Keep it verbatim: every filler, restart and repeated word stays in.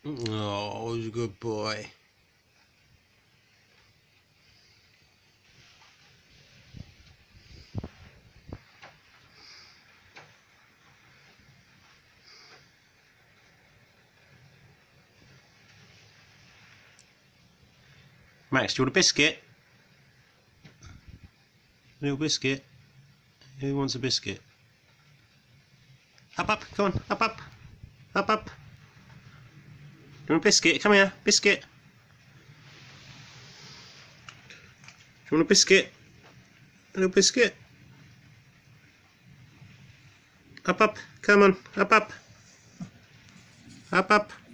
Oh, he's a good boy. Max, do you want a biscuit? A little biscuit? Who wants a biscuit? Up, up, come on, up, up, up, up. Do you want a biscuit? Come here, biscuit. Do you want a biscuit? A little biscuit? Up, up, come on, up, up. Up, up.